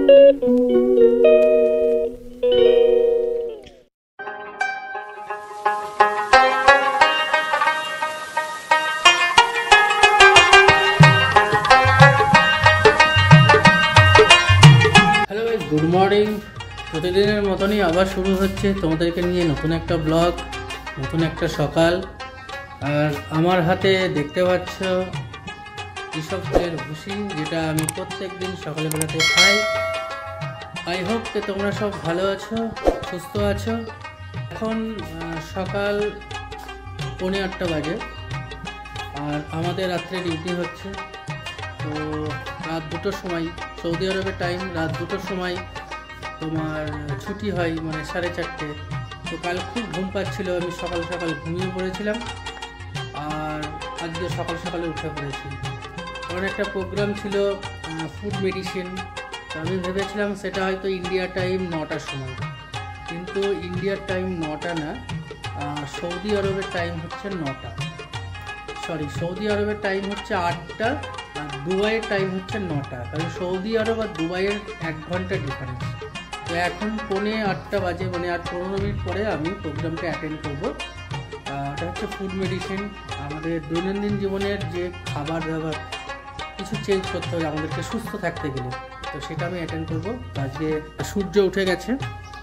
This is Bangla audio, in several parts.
Good morning. প্রতিদিনের মতনই আবার শুরু হচ্ছে তোমাদেরকে নিয়ে নতুন একটা ব্লগ, নতুন একটা সকাল। আর আমার হাতে দেখতে পাচ্ছ কৃষকদের ভুসি, যেটা আমি প্রত্যেক দিন সকালবেলাতে খাই। আই হোপ যে তোমরা সব ভালো আছো, সুস্থ আছো। এখন সকাল 8:45 বাজে, আর আমাদের রাত্রে ডিউটি হচ্ছে। তো রাত 2টোর সময়, সৌদি আরবের টাইম রাত 2টোর সময় তোমার ছুটি হয়, মানে 4:30। তো কাল খুব ঘুম পাচ্ছিল, আমি সকাল সকাল ঘুমিয়ে পড়েছিলাম, আর আজকে সকাল সকালে উঠে পড়েছি। কারণ একটা প্রোগ্রাম ছিল ফুড মেডিসিন। তো আমি ভেবেছিলাম সেটা হয়তো ইন্ডিয়ার টাইম 9টার সময়, কিন্তু ইন্ডিয়ার টাইম 9টা না, সৌদি আরবের টাইম হচ্ছে 9টা। সৌদি আরবের টাইম হচ্ছে 8টা, আর দুবাইয়ের টাইম হচ্ছে 9টা। কারণ সৌদি আরব আর দুবাইয়ের 1 ঘন্টার ডিফারেন্স। তো এখন 7:45 বাজে, মানে আর 15 মিনিট পরে আমি প্রোগ্রামটা অ্যাটেন্ড করবো। এটা হচ্ছে ফুড মেডিসিন। আমাদের দৈনন্দিন জীবনের যে খাবার দাবার কিছু চেঞ্জ করতে হবে আমাদেরকে সুস্থ থাকতে গেলে, তো সেটা আমি অ্যাটেন্ড করবো। আজকে সূর্য উঠে গেছে,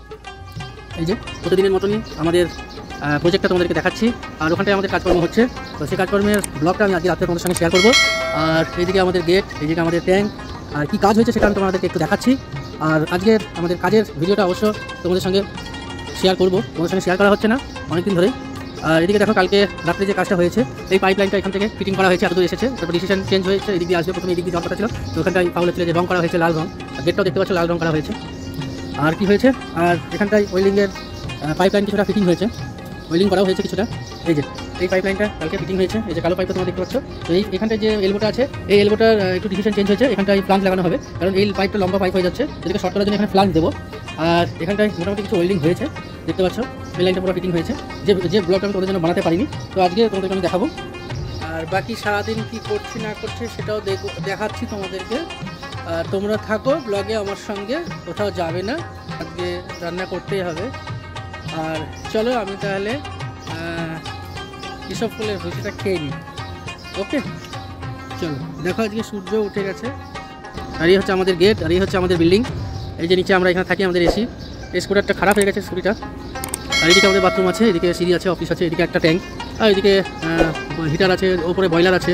এই যে প্রতিদিনের মতনই আমাদের প্রজেক্টটা তোমাদেরকে দেখাচ্ছি। আর ওখানটায় আমাদের কাজকর্ম হচ্ছে, তো সেই কাজকর্মের ব্লগটা আমি আজকে রাত্রে তোমাদের সঙ্গে শেয়ার করবো। আর এইদিকে আমাদের গেট, এইদিকে আমাদের ট্যাঙ্ক, আর কী কাজ হয়েছে সেটা আমি তোমাদেরকে একটু দেখাচ্ছি। আর আজকের আমাদের কাজের ভিডিওটা অবশ্য তোমাদের সঙ্গে শেয়ার করবো, তোমাদের সঙ্গে শেয়ার করা হচ্ছে না অনেকদিন ধরেই। আর এদিকে দেখো কালকে রাত্রে যে কাজটা হয়েছে, এই পাইপ লাইনটা এখান থেকে ফিটিং করা হয়েছে, এতদূর এসেছে। তারপর ডিসিশন চেঞ্জ হয়েছে, এদিকে আসবে, প্রথমে এদিকে জল কথা ছিল, তো ওখানটায় পাউলে ছিল যে রং করা হয়েছে লাল রং, গেটটাও দেখতে পাচ্ছ লাল রং করা হয়েছে। আর কি হয়েছে, আর এখানটায় ওয়েল্ডিংয়ের পাইপ লাইন কিছুটা ফিটিং হয়েছে, ওয়েল্ডিং করাও হয়েছে কিছুটা। এই যে এই পাইপ লাইনটা কালকে ফিটিং হয়েছে, এই যে কালো পাইপটা তোমরা দেখতে পাচ্ছ। তো এখানটায় যে এলবোটা আছে, এই এলবোটার একটু ডিসিশন চেঞ্জ হয়েছে, এখানটায় ফ্লাঞ্জ লাগানো হবে, কারণ এই পাইপটা লম্বা পাইপ হয়ে যাচ্ছে, যেটাকে শর্ট করার জন্য এখানে ফ্লাঞ্জ দেবো। আর এখানটায় মোটামুটি কিছু ওয়েল্ডিং হয়েছে, দেখতে পাচ্ছ এই লাইনটা পুরো ফিটিং হয়েছে। যে ব্লগটা আমি তোমাদের জন্য বানাতে পারিনি, তো আজকে তোমাদেরকে আমি দেখাবো। আর বাকি সারাদিন কি করছি না করছি সেটাও দেখাচ্ছি তোমাদেরকে। তোমরা থাকো ব্লগে আমার সঙ্গে, কোথাও যাবে না, আজকে রান্না করতেই হবে। আর চলো আমি তাহলে কৃষক ফুলের ভুসিটা খেয়ে নিই। ওকে, চলো দেখো আজকে সূর্য উঠে গেছে। আর এই হচ্ছে আমাদের গেট, আর এই হচ্ছে আমাদের বিল্ডিং। এই যে নিচে আমরা এখানে থাকি, আমাদের এসি স্কুটারটা খারাপ হয়ে গেছে, স্কুটিটা। আর এদিকে আমাদের বাথরুম আছে, এদিকে সিঁড়ি আছে, অফিস আছে, এদিকে একটা ট্যাঙ্ক, আর এদিকে হিটার আছে, ওপরে বয়লার আছে।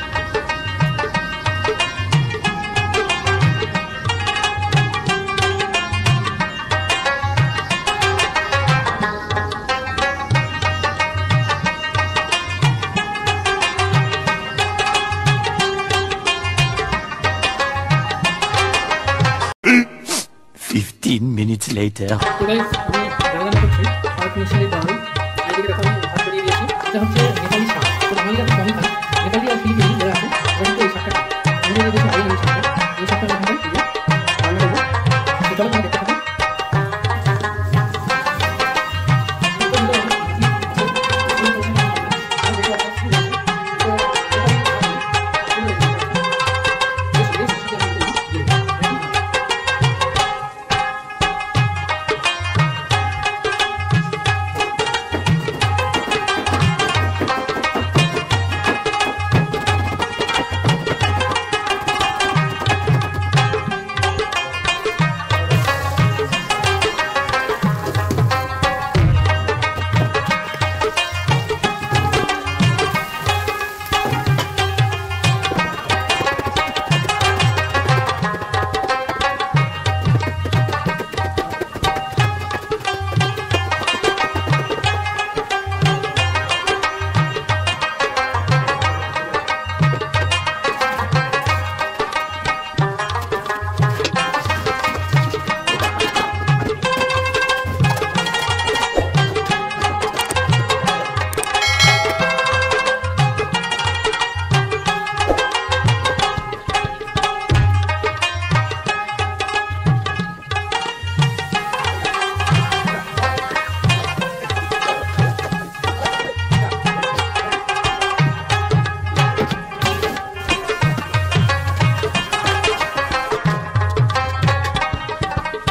minutes later. তো গাইস আমি রান্না করছি, আর মিশালি ডাল, এদিকে দেখো আমি ভাত বানিয়ে দিয়েছি। এটা হচ্ছে নেপালি শাক, তো বাঙালিরা খুব কমই খায়, নেপালি আর ফিলিপিনি যারা আছে ওরা কিন্তু এই শাকটা খায়। আমি যদি দেখি এই শাকটা, এই শাকটা আমি খাই, রান্না করবো। তো চলো তুমি দেখতে থাকো।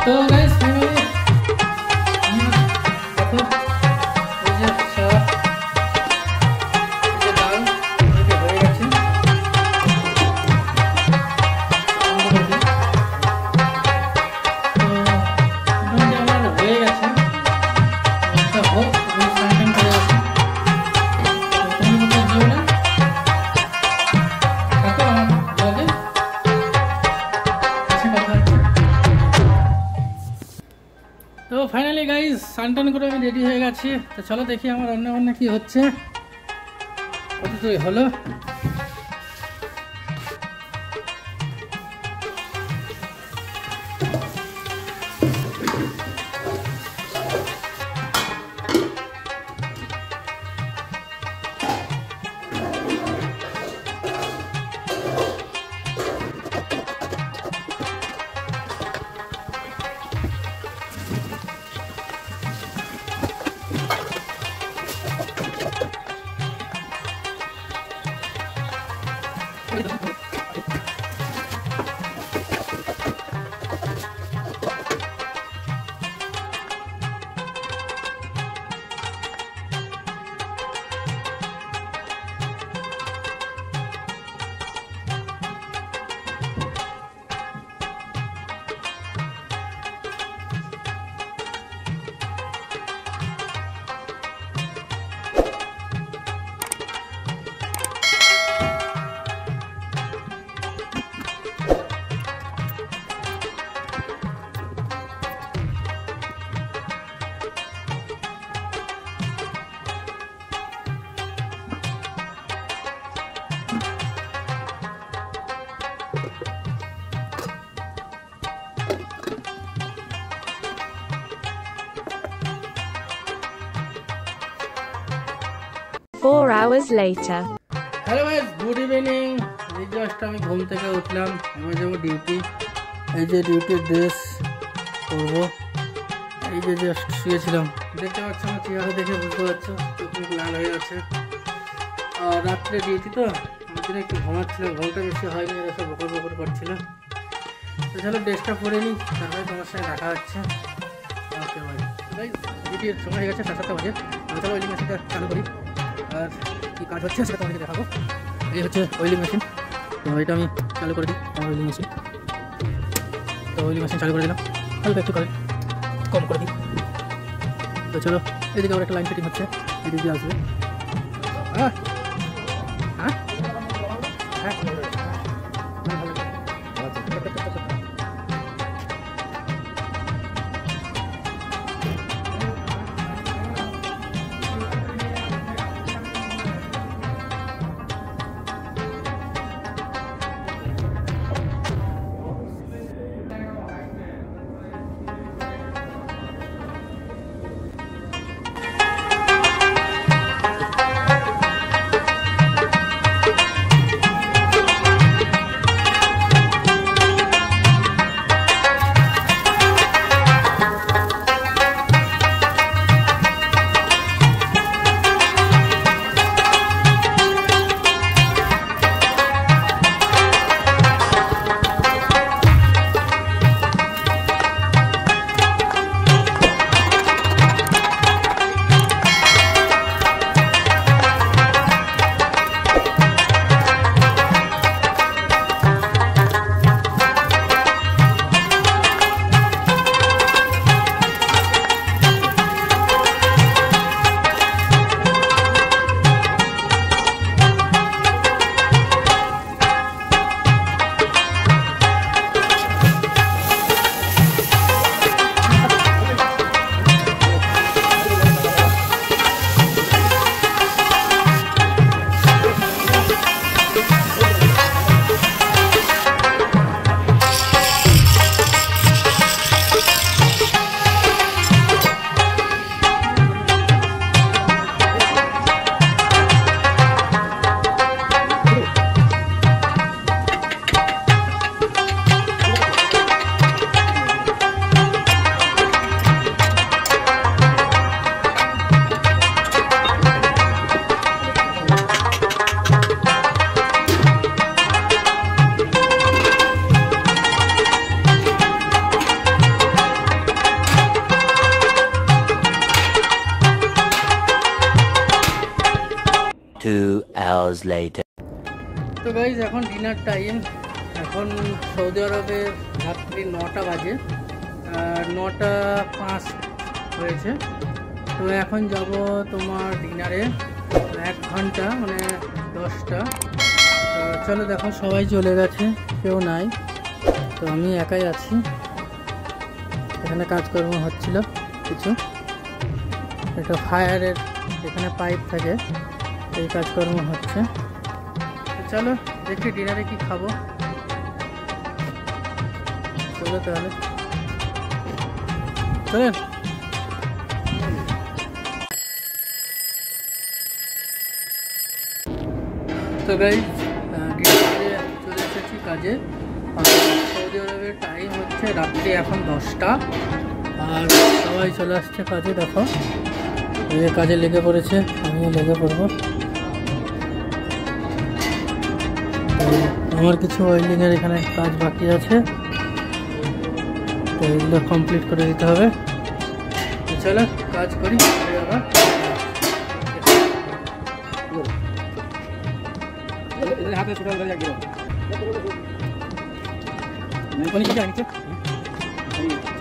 তো গাইস ফাইনালি দেখো এই যে শাক, এই যে ডাল, এই যে হয়ে গেছে। তো মোটামুটি আমার হয়ে গেছে, একটা হোক আমি স্নান করে আসি। তো তুমি কোথাও যেও না, থাকো আমার ব্লগে, এসে কথা হচ্ছে। তো ফাইনালি গাইস স্নান করে আমি রেডি হয়ে গেছি। তো চলো দেখি আমার রান্না বান্না কি হচ্ছে, কতটুকু হলো। Four hours later. Hello guys, good evening. এই জাস্ট আমি ঘুম থেকে উঠলাম, আমি যাবো ডিউটি। এই যে ডিউটির ড্রেস পরবো। এই যে জাস্ট শুয়েছিলাম, দেখতে পাচ্ছ আমার চেহারা দেখে বুঝতে পারছো চোখ মুখ লাল হয়ে আছে। আর রাত্রে ডিউটি তো আমার জন্য একটু ঘুমাচ্ছিলাম, ঘুমটা বেশি হয়নি, এরা সব বকর বকর করছিল। তো চলো ড্রেসটা পরে নিই, তারপরে তোমার সঙ্গে দেখা হচ্ছে। ওকে ভাই, ডিউটির সময় হয়ে গেছে 7:30 বাজে। আমি চলো ওয়েলিং মেশিনটা চালু করি, আর কী কাজ হচ্ছে সেটা তোমাদেরকে দেখাবো। এই হচ্ছে ওয়েলিং মেশিন, তো এটা আমি চালু করে দিই আমার ওয়েলিং মেশিন। তো ওয়েলিং মেশিন চালু করে দিলাম, হালকা একটু করে কম করে দিই। তো চলো এদিকে আমার একটা লাইন ফিটিং হচ্ছে, এদিক দিয়ে আসবে। হ্যাঁ হ্যাঁ হ্যাঁ hours later. তো গাইজ এখন ডিনার টাইম। এখন সৌদি আরবের রাত্রি 9টা বাজে, 9:05 হয়েছে। তো এখন যাব তোমার ডিনারে 1 ঘন্টা, মানে 10টা। চলো দেখো, সবাই চলে গেছে, কেউ নাই, তো আমি একাই আছি। এখানে কাজকর্ম হচ্ছিল কিছু, এটা ফায়ারের এখানে পাইপ থাকে, এই কাজকর্ম হচ্ছে। চলো দেখি ডিনারে কি খাবো। চলো তাহলে চলেন। তো গাইজ ডিনারে চলে এসেছি কাজে। সৌদি আরবের টাইম হচ্ছে রাত্রি এখন 10টা, আর সবাই চলে আসছে কাজে। দেখো এই কাজে লেগে পড়েছে, আমিও লেগে পড়বো। আমার কিছু ওয়েল্ডিংয়ের এখানে কাজ বাকি আছে, তো এগুলো কমপ্লিট করে দিতে হবে। চলো কাজ করি আবার। হাতে ছোট জায়গা